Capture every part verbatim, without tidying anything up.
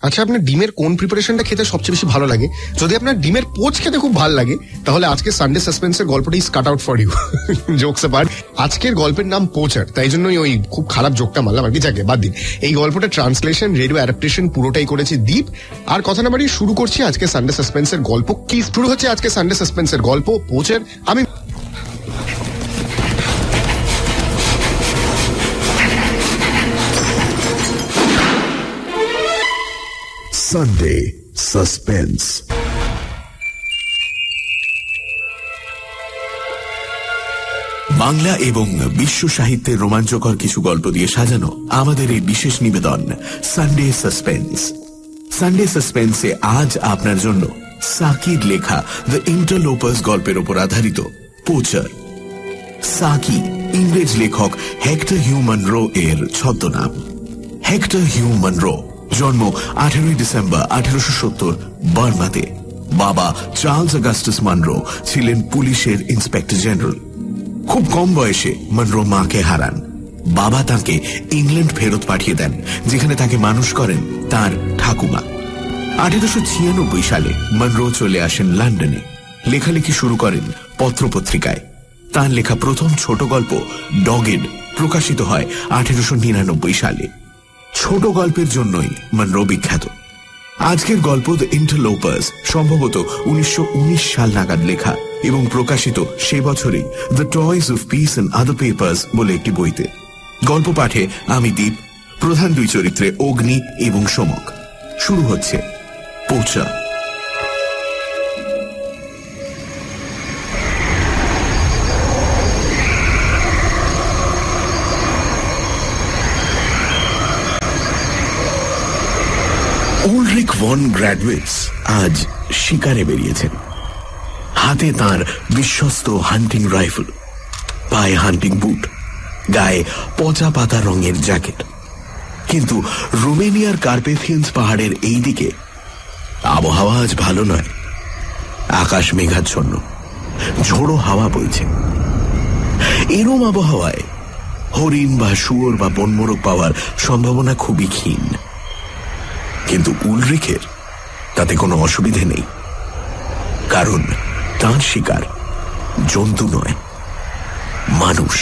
আচ্ছা, আপনার ডিমের কোন প্রিপারেশনটা খেতে সবচেয়ে বেশি ভালো লাগে? যদি আপনার ডিমের পোচ খেতে খুব ভালো লাগে তাহলে আজকে সানডে সাসপেন্সের গল্পটা is cut out for you. Jokes apart, আজকের গল্পের নাম পোচার, তাই জন্যই ওই খুব খারাপ জোকটা মারলাম আর কি। যাকে বাদ দিন, এই গল্পটা ট্রান্সলেশন, রেডিও অ্যাডাপ্টেশন পুরোটাই করেছে দীপ। আর কথা না বাড়িয়ে শুরু করছি আজকে সানডে সাসপেন্সের গল্প। কি শুরু হচ্ছে আজকে সানডে সাসপেন্সের গল্প পোচার। আমি সানডে সাসপেন্স। বাংলা এবং বিশ্ব সাহিত্যের রোমাঞ্চকর কিছু গল্প দিয়ে সাজানো আমাদের এই বিশেষ নিবেদন সানডে সাসপেন্স। সানডে সাসপেন্সে আজ আপনার জন্য সাকির লেখা দ্য ইন্টারলোপার্স গল্পের উপর আধারিত পোচার। সাকি ইংরেজ লেখক হেক্টর হিউ মনরো এর ছদ্মনাম। হেক্টর হিউ মনরো জন্ম আঠেরোই ডিসেম্বর আঠেরোশো সত্তর বার্মাতে। বাবা চার্লস অগাস্টাস মনরো ছিলেন পুলিশের ইন্সপেক্টর জেনারেল। খুব কম বয়সে মনরো মাকে হারান। বাবা তাকে ইংল্যান্ড ফেরত পাঠিয়ে দেন, যেখানে তাকে মানুষ করেন তার ঠাকুমা। আঠেরোশো ছিয়ানব্বই সালে মনরো চলে আসেন লন্ডনে। লেখালেখি শুরু করেন পত্রপত্রিকায়। তার লেখা প্রথম ছোট গল্প ডগেড প্রকাশিত হয় আঠেরোশো নিরানব্বই সালে। ছোট গল্পের জন্যই মনরো বিখ্যাত। আজকের গল্প দ্য ইন্টারলোপার্স সম্ভবত উনিশশো উনিশ সাল নাগাদ লেখা এবং প্রকাশিত সে বছরই the toys of peace and other papers বলে একটি বইতে। গল্প পাঠে আমি দীপ, প্রধান দুই চরিত্রে অগ্নি এবং সমক। শুরু হচ্ছে পোচার। উলরিক ভন গ্র্যাডউইটস আজ শিকারে বেরিয়েছেন। হাতে তার বিশ্বস্ত হান্টিং রাইফেল, পায়ে হান্টিং বুট, গায়ে পচা পাতা রঙের জ্যাকেট। কিন্তু রোমেনিয়ার কার্পেথিয়ান্স পাহাড়ের এই দিকে আবহাওয়া আজ ভালো নয়। আকাশ মেঘাচ্ছন্ন, ঝোড়ো হাওয়া বইছে। এরম আবহাওয়ায় হরিণ বা শুয়োর বা বনমোরগ পাওয়ার সম্ভাবনা খুবই ক্ষীণ। কিন্তু উলরিকের তাতে কোনো অসুবিধে নেই, কারণ তার শিকার জন্তু নয়, মানুষ।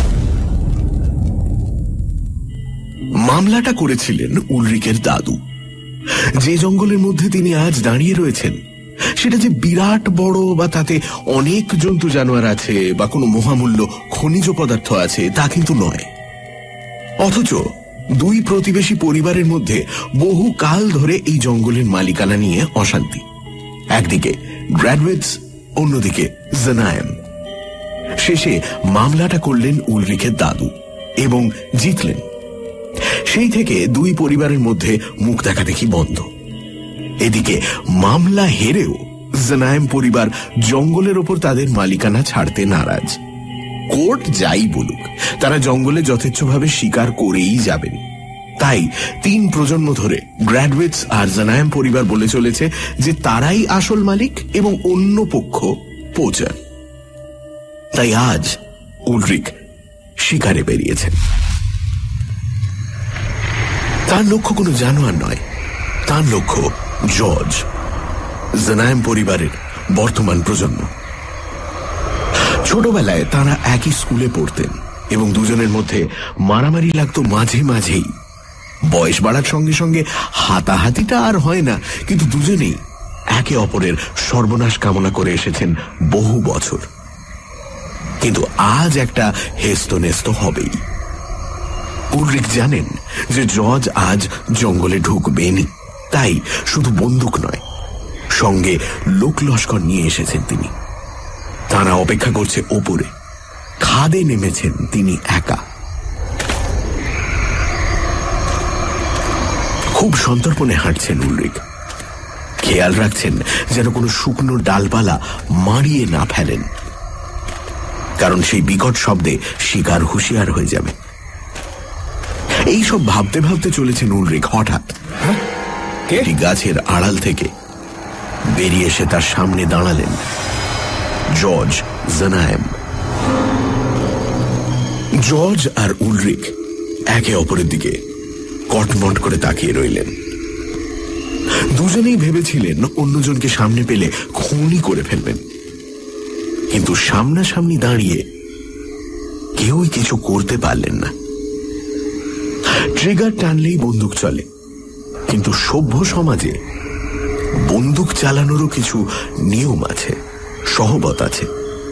মামলাটা করেছিলেন উলরিকের দাদু। যে জঙ্গলের মধ্যে তিনি আজ দাঁড়িয়ে রয়েছেন সেটা যে বিরাট বড় বা তাতে অনেক জন্তু জানোয়ার আছে বা কোনো মহামূল্য খনিজ পদার্থ আছে তা কিন্তু নয়। অথচ দুই প্রতিবেশী পরিবারের মধ্যে বহু কাল ধরে এই জঙ্গলের মালিকানা নিয়ে অশান্তি। একদিকে গ্র্যাডউইটস, অন্যদিকে জানায়েম। শেষে মামলাটা করলেন উলরিকের দাদু এবং জিতলেন। সেই থেকে দুই পরিবারের মধ্যে মুখ দেখাদেখি বন্ধ। এদিকে মামলা হেরেও জানায়েম পরিবার জঙ্গলের ওপর তাদের মালিকানা ছাড়তে নারাজ। কোর্ট যাই বলুক, তারা জঙ্গলে যথেচ্ছভাবে শিকার করেই যাবেন। তাই তিন প্রজন্ম ধরে গ্র্যাডউইটস আর জানায়েম পরিবার বলে চলেছে যে তারাই আসল মালিক এবং অন্য পক্ষ পোচার। তাই আজ উলরিক শিকারে বেরিয়েছেন। তার লক্ষ্য কোনো জানোয়ার নয়, তার লক্ষ্য জর্জ, জানায়েম পরিবারের বর্তমান প্রজন্ম। ছোটবেলায় তারা একই স্কুলে পড়তেন এবং দুজনের মধ্যে মারামারি লাগতো মাঝে মাঝেই। বয়স বাড়ার সঙ্গে সঙ্গে হাতাহাতিটা আর হয় না, কিন্তু দুজনেই একে অপরের সর্বনাশ কামনা করে এসেছেন বহু বছর। কিন্তু আজ একটা হেস্ত নেস্ত হবেই। উলরিক জানেন যে জর্জ আজ জঙ্গলে ঢুকবেনই, তাই শুধু বন্দুক নয়, সঙ্গে লোক লস্কর নিয়ে এসেছেন তিনি। তারা অপেক্ষা করছে ওপরে। খাদে নেমেছেন তিনি একা। খুব সন্তর্পণে হাঁটছেন উলরিক। খেয়াল রাখছেন যেন কোনো শুকনো ডালপালা মারিয়ে না ফেলেন, কারণ সেই বিকট শব্দে শিকার হুঁশিয়ার হয়ে যাবে। এইসব ভাবতে ভাবতে চলেছেন উলরিক। হঠাৎ একটি গাছের আড়াল থেকে বেরিয়ে এসে তার সামনে দাঁড়ালেন জর্জ জানায়েম। জর্জ আর উলরিক একে অপরের দিকে কটমট করে তাকিয়ে রইলেন। দুজনেই ভেবেছিলেন অন্যজনকে সামনে পেলে খুনই করে ফেলবেন, কিন্তু সামনাসামনি দাঁড়িয়ে কেউই কিছু করতে পারলেন না। ট্রিগার টানলেই বন্দুক চলে, কিন্তু সভ্য সমাজে বন্দুক চালানোরও কিছু নিয়ম আছে, সহবত আছে।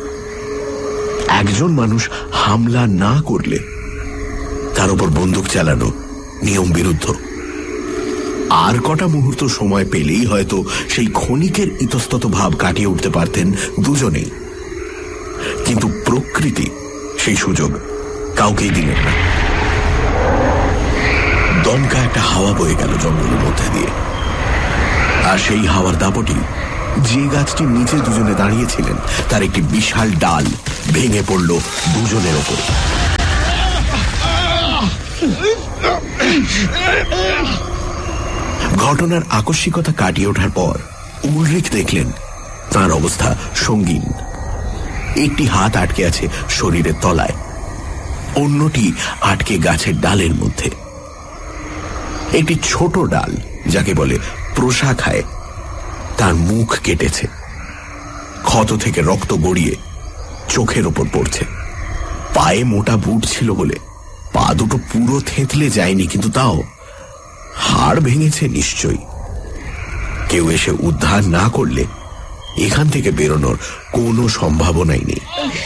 একজন মানুষ হামলা না করলে তার উপর বন্দুক চালানো নিয়ম বিরুদ্ধ। আর কটা মুহূর্ত সময় পেলেই হয়তো সেই ক্ষণিকের ইতস্তত ভাব কাটিয়ে উঠতে পারতেন দুজনেই, কিন্তু প্রকৃতি সেই সুযোগ কাউকেই দিলেন না। দমকা একটা হাওয়া বয়ে গেল জঙ্গলের মধ্যে দিয়ে, আর সেই হাওয়ার দাপটি যে গাছটির নিচে দুজনে দাঁড়িয়েছিলেন তার একটি বিশাল ডাল ভেঙে পড়ল দুজনের ওপর। ঘটনার আকস্মিকতা কাটিয়ে ওঠার পর উলরিক দেখলেন তার অবস্থা সঙ্গীন। একটি হাত আটকে আছে শরীরের তলায়, অন্যটি আটকে গাছের ডালের মধ্যে। একটি ছোট ডাল, যাকে বলে প্রশাখায়, তার মুখ কেটেছে, ক্ষত থেকে রক্ত গড়িয়ে চোখের ওপর পড়ছে। পায়ে মোটা বুট ছিল বলে পা দুটো পুরো থেঁতলে যায়নি, কিন্তু তাও হাড় ভেঙেছে নিশ্চয়ই। কেউ এসে উদ্ধার না করলে এখান থেকে বেরোনোর কোনো সম্ভাবনাই নেই।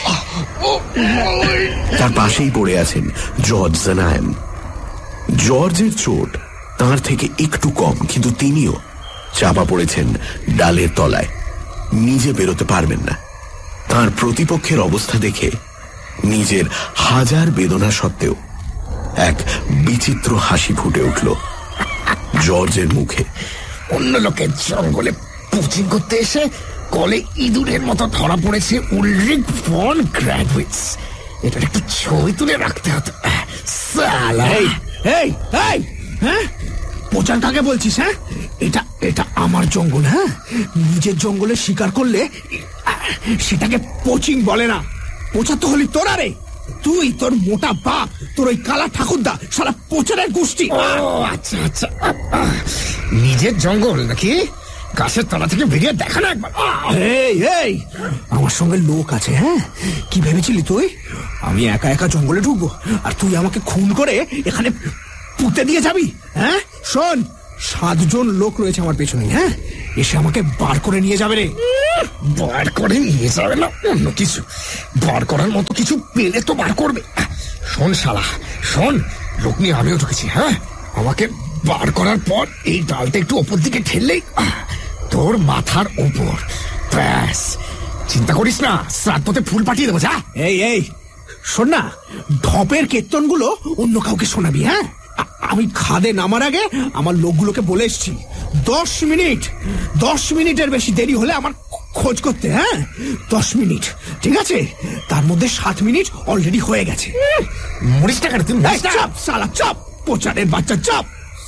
তার পাশেই পড়ে আছেন জর্জ জানায়েম। জর্জের চোট তার থেকে একটু কম, কিন্তু তিনিও চাপা পড়েছেন ডালের তলায়, নিজে বেরোতে পারবেন না। তার প্রতিপক্ষের অবস্থা দেখে নিজের হাজার বেদনা সত্ত্বেও এক বিচিত্র হাসি ফুটে উঠল জর্জের মুখে। অন্য লোকের জঙ্গলে পুচিং করতে এসে কলে ইঁদুরের মতো ধরা পড়েছে উলরিক ফন গ্র্যাডউইটস। এটার একটা ছবি তুলে রাখতে হতো। সালা, এই এই এই হ্যাঁ, পোচার কাকে বলছিস? হ্যাঁ, এটা এটা আমার জঙ্গল। হ্যাঁ, নিজের জঙ্গলে শিকার করলে সেটাকে পোচিং বলে না। পোচা তো হলি তোরা রে, তুই, তোর মোটা বাপ, তোর ওই কালা ঠাকুরদা, সারা পোচারের গোষ্ঠী। ও আচ্ছা আচ্ছা, নিজের জঙ্গল নাকি? গাছের তলা থেকে বেরিয়ে দেখা না একবার। এই এই আমার সঙ্গে লোক আছে। হ্যাঁ, কি ভেবেছিলি তুই আমি একা একা জঙ্গলে ঢুকবো আর তুই আমাকে খুন করে এখানে পুঁতে দিয়ে যাবি? হ্যাঁ, শোন, সাতজন লোক রয়েছে আমার পেছনে। হ্যাঁ, এসে আমাকে বার করে নিয়ে যাবে রে। বার করে নিয়ে যাবে না অন্য কিছু, বার করার মতো কিছু পেলে তো বার করবে। শোন শালা, শোন, লোক নিয়ে আমিও ঢুকেছি। হ্যাঁ, আমাকে বার করার পর এই ডালটা একটু ওপর দিকে ঠেললেই তোর মাথার ওপর, ব্যাস। চিন্তা করিস না, শ্রাদ্ধতে ফুল পাঠিয়ে দেবো। যা। এই এই শোন না, ঢপের কীর্তনগুলো অন্য কাউকে শোনাবি। হ্যাঁ, আমি খাদে নামার আগে আমার লোকগুলোকে বলে এসছি, দশ মিনিট দশ মিনিটের বেশি দেরি হলে আমার খোঁজ করতে। হ্যাঁ, দশ মিনিট, ঠিক আছে? তার মধ্যে সাত মিনিট অলরেডি হয়ে গেছে। মরিস টাকা তুমি চাপ সালা, চাপ, পোচারের বাচ্চা, চাপ।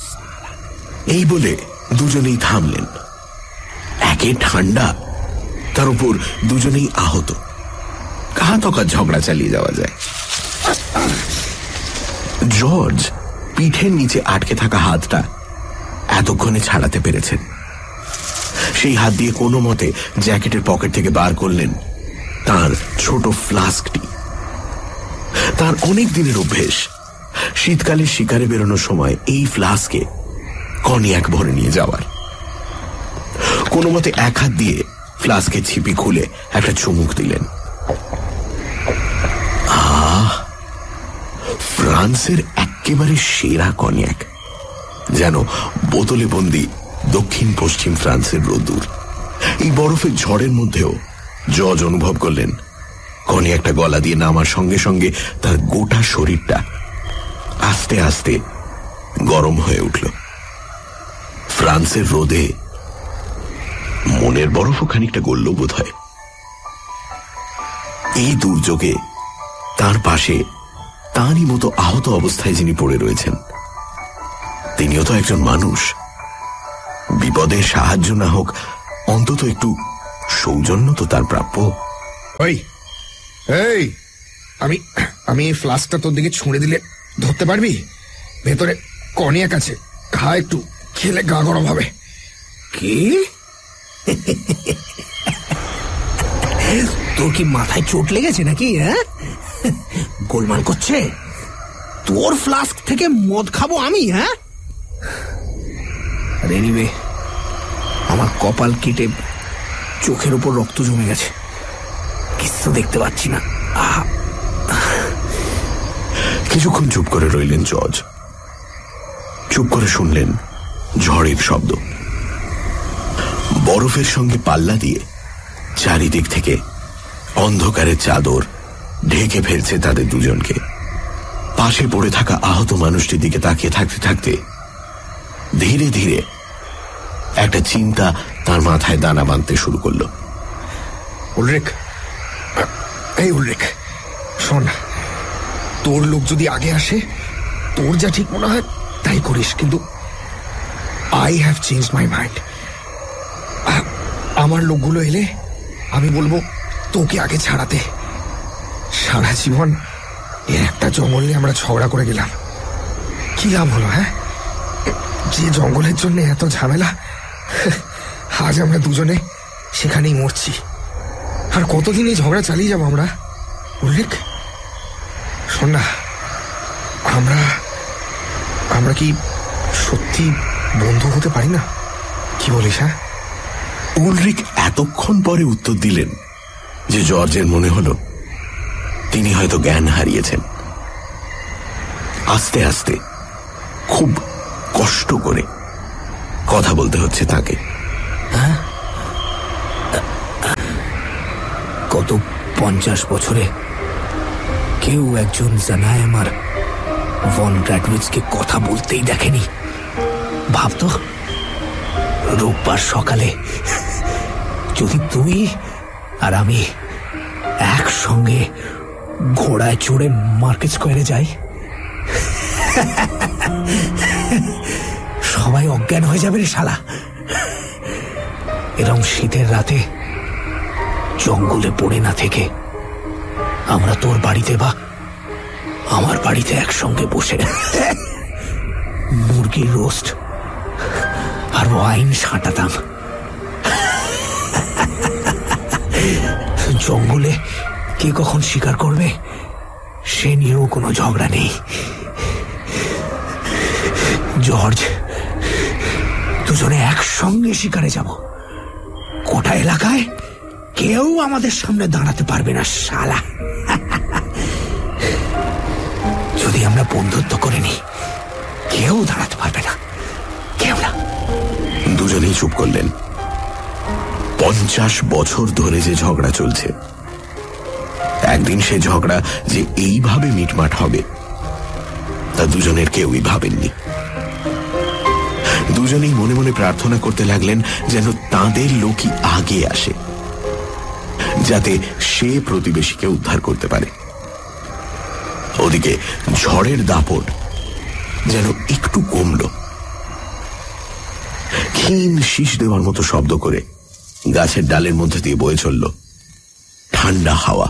এই বলে দুজনেই থামলেন। একে ঠান্ডা, তার উপর দুজনেই আহত, কাহা তকা ঝগড়া চালিয়ে যাওয়া যায়। জর্জ পিঠের নিচে আটকে থাকা হাতটা এতক্ষণে ছাড়াতে পেরেছেন। সেই হাত দিয়ে কোনো মতে জ্যাকেটের পকেট থেকে বার করলেন তার ছোট ফ্লাস্কটি। তার অনেক দিনের অভ্যেস, শীতকালে শিকারে বেরোনোর সময় এই ফ্লাস্কে কনিয়াক ভরে নিয়ে যাওয়ার। কোনো মতে এক হাত দিয়ে ফ্লাস্কের ছিপি খুলে একটা চুমুক দিলেন। আহ, ফ্রান্সের একেবারে সেরা কনিয়াক, যেন বোতলে বন্দি দক্ষিণ পশ্চিম ফ্রান্সের রোদ্দুর। এই বরফের ঝড়ের মধ্যেও জজ অনুভব করলেন কনিয়াকটা গলা দিয়ে নামার সঙ্গে সঙ্গে তার গোটা শরীরটা আস্তে আস্তে গরম হয়ে উঠল। ফ্রান্সের রোদে মনের বরফও খানিকটা গলল বোধ হয়। এই দুর্যোগে তার পাশে তাঁরই মতো আহত অবস্থায় যিনি পড়ে রয়েছেন, তিনিও তো একজন মানুষ। বিপদে সাহায্য না হোক, অন্তত একটু সৌজন্য তো তার প্রাপ্য। ওই এই, আমি আমি এই ফ্লাস্কটা তোর দিকে ছুঁড়ে দিলে ধরতে পারবি? ভেতরে কনিয়াক আছে, খা একটু, খেলে গা গরম হবে। কি? তোর কি মাথায় চোট লেগেছে নাকি? হ্যাঁ, গোলমাল করছে। তোর ফ্লাস্ক থেকে মদ খাবো আমি? হ্যাঁ, আর এনিওয়ে আমার কপাল কেটে চোখের উপর রক্ত জমে গেছে, কিছু দেখতে পাচ্ছি না। আহ কিছুক্ষণ চুপ করে রইলেন জর্জ। চুপ করে শুনলেন ঝড়ের শব্দ। বরফের সঙ্গে পাল্লা দিয়ে চারিদিক থেকে অন্ধকারের চাদর ঢেকে ফেলছে তাদের দুজনকে। পাশে পড়ে থাকা আহত মানুষটির দিকে তাকিয়ে থাকতে থাকতে ধীরে ধীরে একটা চিন্তা তার মাথায় দানা বাঁধতে শুরু করলো। উলরিক, এই উলরিক, শোন, তোর লোক যদি আগে আসে তোর যা ঠিক মনে হয় তাই করিস, কিন্তু I have change my mind. আমার লোকগুলো এলে আমি বলবো তোকে আগে ছাড়াতে। সারা জীবন এর একটা জঙ্গল নিয়ে আমরা ঝগড়া করে গেলাম, কি লাভ হলো? হ্যাঁ, যে জঙ্গলের জন্য এত ঝামেলা, আজ আমরা দুজনে সেখানেই মরছি। আর কতদিন এই ঝগড়া চালিয়ে যাবো আমরা? উল্লেখ, শোন না, আমরা আমরা কি সত্যি বন্ধু হতে পারি না? কি বলিস? হ্যাঁ, উলরিক এতক্ষণ পরে উত্তর দিলেন যে জর্জের মনে হলো তিনি হয়তো জ্ঞান হারিয়েছেন। আস্তে আস্তে খুব কষ্ট করে কথা বলতে হচ্ছে তাকে। গত পঞ্চাশ বছরে কেউ একজন জানায় আমার ভন গ্র্যাডউইচকে কথা বলতেই দেখেনি। ভাবতো রোববার সকালে যদি তুই আর আমি একসঙ্গে ঘোড়ায় চড়ে মার্কেট স্কোয়ারে যাই, সবাই অজ্ঞান হয়ে যাবে রে শালা। এরম শীতের রাতে জঙ্গলে পড়ে না থেকে আমরা তোর বাড়িতে বা আমার বাড়িতে একসঙ্গে বসে মুরগির রোস্ট আর ওয়াইন সাঁটাতাম। জঙ্গলে কে কখন শিকার করবে সে নিয়েও কোনো ঝগড়া নেই। জর্জ, দুজনে একসঙ্গে শিকারে যাব। গোটা এলাকায় কেউ আমাদের সামনে দাঁড়াতে পারবে না শালা। যদি আমরা বন্ধুত্ব করে নিই কেউ দাঁড়াতে পারবে না, কেউ না। দুজনেই চুপ করলেন। পঞ্চাশ বছর ধরে যে ঝগড়া চলছে, একদিন সে ঝগড়া যে এইভাবে মিটমাট হবে তা দুজনের কেউই ভাবেননি। দুজনেই মনে মনে প্রার্থনা করতে লাগলেন যেন তাদের লোকই আগে আসে, যাতে সে প্রতিবেশীকে উদ্ধার করতে পারে। ওদিকে ঝড়ের দাপট যেন একটু কমল। ক্ষীণ শীষ দেওয়ার মতো শব্দ করে গাছের ডালের মধ্যে দিয়ে বয়ে চলল ঠান্ডা হাওয়া।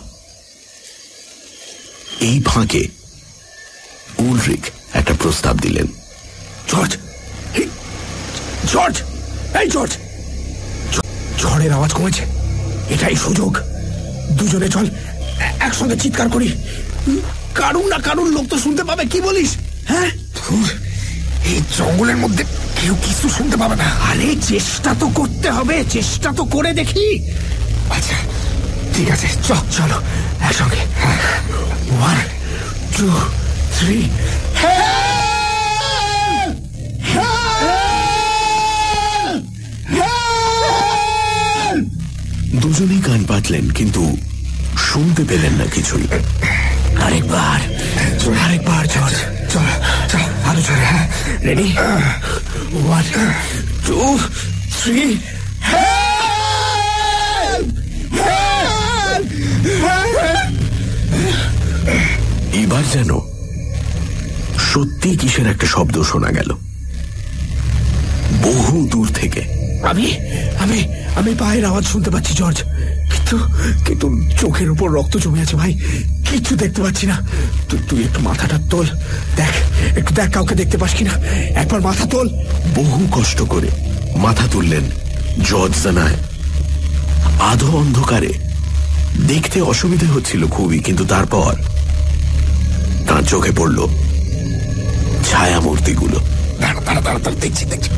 এই ফাঁকে উলরিক একটা প্রস্তাব দিলেন। জর্জ, জর্জ, এই জর্জ, ঝড়ের আওয়াজ কমেছে, এটাই সুযোগ। দুজনে চল একসঙ্গে চিৎকার করি, কারুন না কারুন লোক তো শুনতে পাবে। কি বলিস? হ্যাঁ, এই জঙ্গলের মধ্যে কেউ কিছু শুনতে পাবে না। আরে চেষ্টা তো করতে হবে, চেষ্টা তো করে দেখি। আচ্ছা ঠিক আছে, চল চলো একসঙ্গে। One two three. দুজনেই কান পাতলেন কিন্তু শুনতে পেলেন না কিছুই। আরেকবার, আরেকবার জর্জ, চল চল আরো জোরে। হ্যাঁ, রেডি? One two three. এবার যেন সত্যি কিসের একটা শব্দ শোনা গেল বহু দূর থেকে। আমি আমি আমি পায়ের আওয়াজ শুনতে পাচ্ছি জর্জ, কিন্তু কিন্তু চোখের উপর রক্ত জমে আছে ভাই, কিচ্ছু দেখতে পাচ্ছি না। তুই তুই একটু মাথাটা তোল, দেখ একটু দেখ কাউকে দেখতে পাস কিনা, একবার মাথা তোল। বহু কষ্ট করে মাথা তুললেন জর্জ জানায়। আধো অন্ধকারে দেখতে অসুবিধে হচ্ছিল খুবই, কিন্তু তারপর তাঁর চোখে পড়ল ছায়ামূর্তিগুলো। দাঁড়া দাঁড়া দাঁড়া দাঁড়া দেখছি দেখছি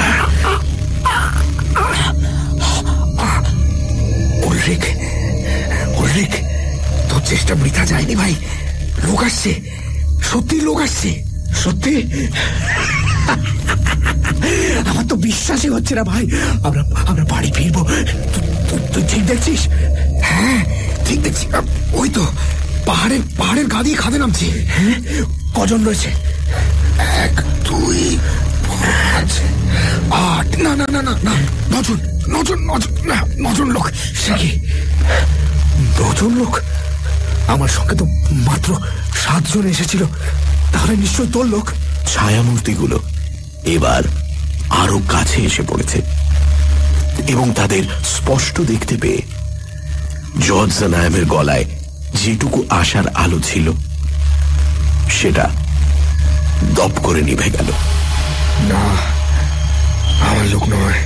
উলরিক, উলরিক, তোর চেষ্টা বৃথা যায়নি ভাই। লোক আসছে, সত্যি লোক আসছে, সত্যি। আমার তো বিশ্বাসই হচ্ছে না ভাই। আমরা আমরা বাড়ি ফিরবো। তুই- তুই ঠিক দেখছিস? হ্যাঁ ঠিক দেখছি। ওই তো পাহাড়ের পাহাড়ের গা দিয়ে খাদে নামছে। হ্যাঁ, কজন রয়েছে? এক দুই পাঁচ আট, না না না না না নজন নজন নজন না নজন লোক। সে কি, নজন লোক? আমার সঙ্গে তো মাত্র সাতজন এসেছিল, তাহলে নিশ্চয় তোর লোক। ছায়ামূর্তিগুলো এবার আরো কাছে এসে পড়েছে এবং তাদের স্পষ্ট দেখতে পেয়ে জর্জ জানায়েমের গলায় যেটুকু আশার আলো ছিল সেটা দপ করে নিভে গেল। না, আমার লোক নয়।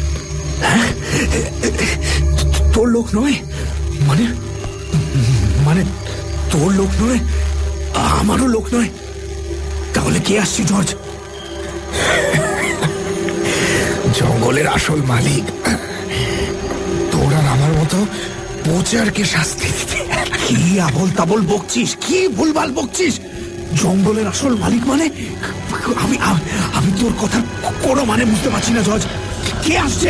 তোর লোক নয় মানে? মানে তোর লোক নয়, আমারও লোক নয়। তাহলে কে আসছে জর্জ? জঙ্গলের আসল মালিক তোর আর আমার মতো পোচারকে শাস্তি দিতে। কি আবল তাবল বকছিস, কি ভুলভাল বকছিস? জঙ্গলের আসল মালিক মানে? আমি আমি- আমি তোর কথা কোনো মানে বুঝতে পারছি না জর্জ। কে আসছে?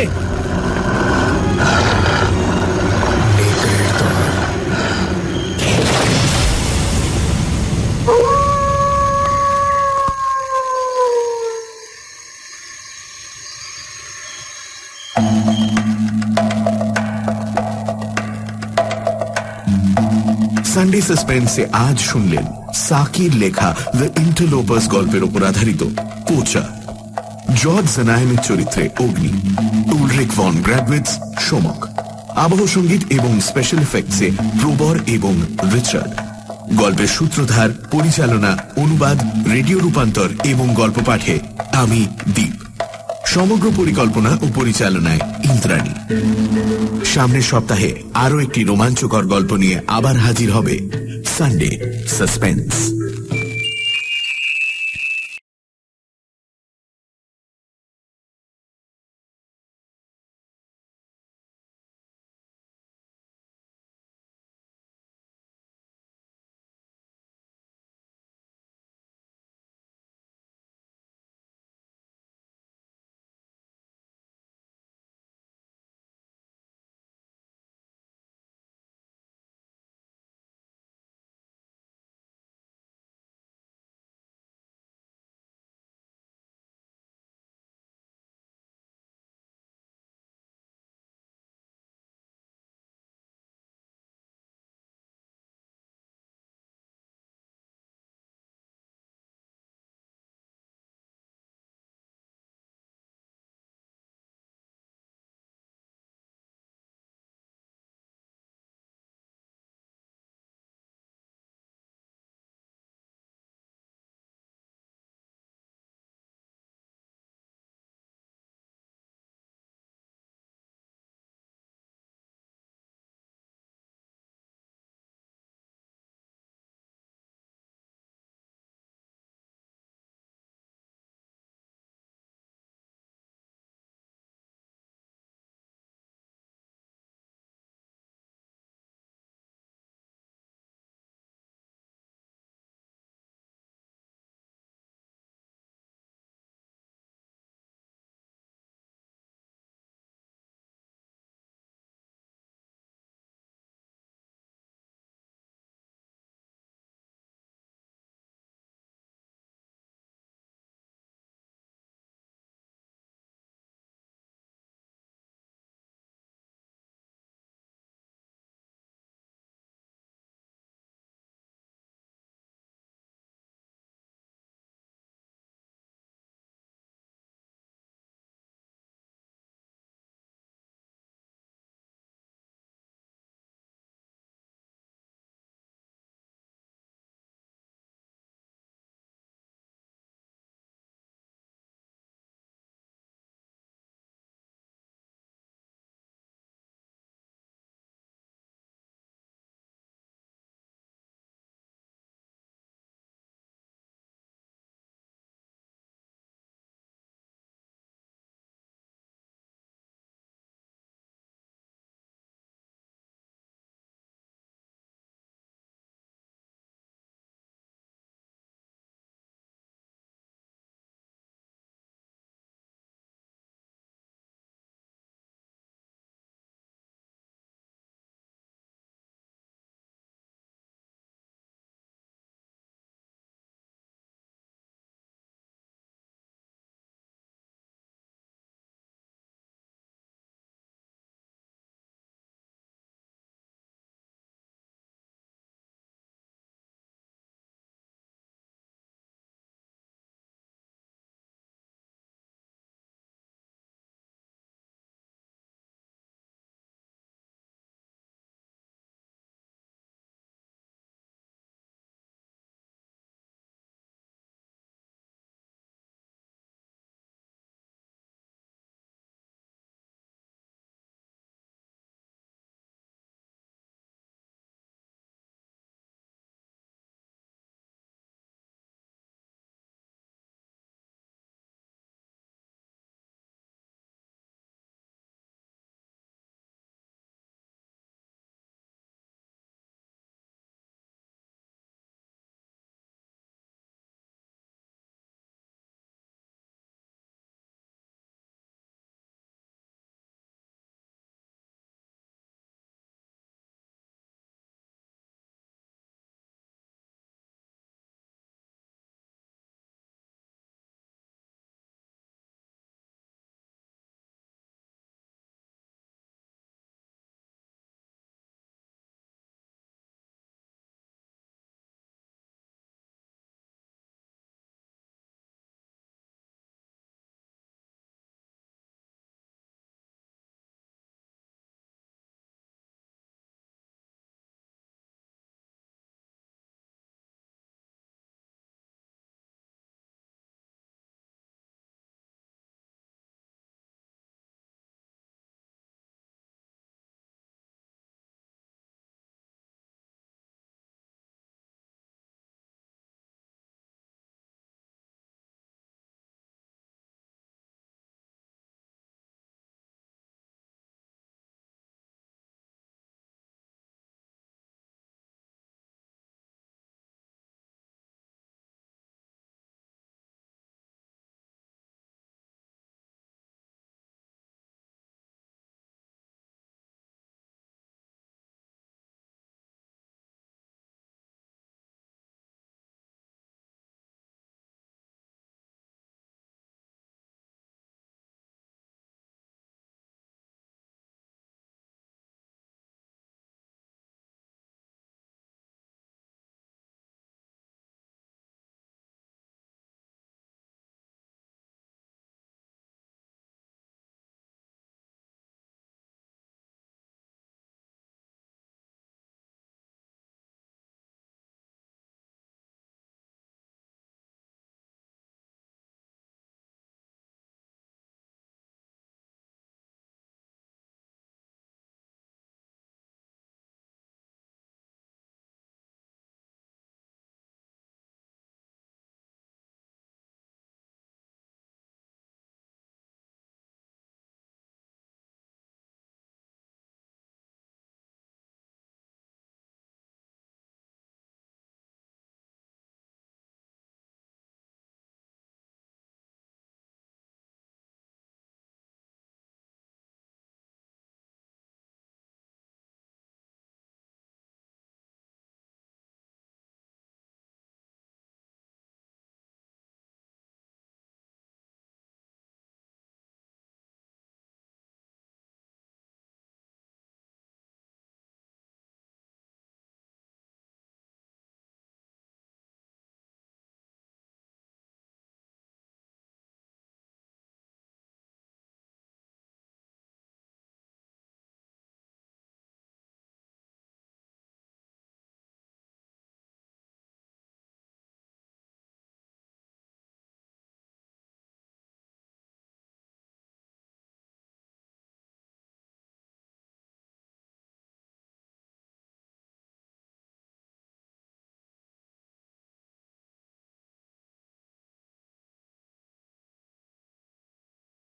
সানডে সাসপেন্সে আজ শুনলেন সাকির লেখা দ্য ইন্টারলোপার্স গল্পের উপর আধারিত পোচার। জর্জ জানায়েমের চরিত্রে অগ্নি, উলরিক ভন গ্র্যাডউইটস সোমক, আবহ সঙ্গীত এবং স্পেশাল এফেক্টসে প্রবর এবং রিচার্ড। গল্পের সূত্রধার, পরিচালনা, অনুবাদ, রেডিও রূপান্তর এবং গল্প পাঠে আমি দীপ। সমগ্র পরিকল্পনা ও পরিচালনায় ইন্দ্রাণী। সামনের সপ্তাহে আরো একটি রোমাঞ্চকর গল্প নিয়ে আবার হাজির হবে সানডে সাসপেন্স।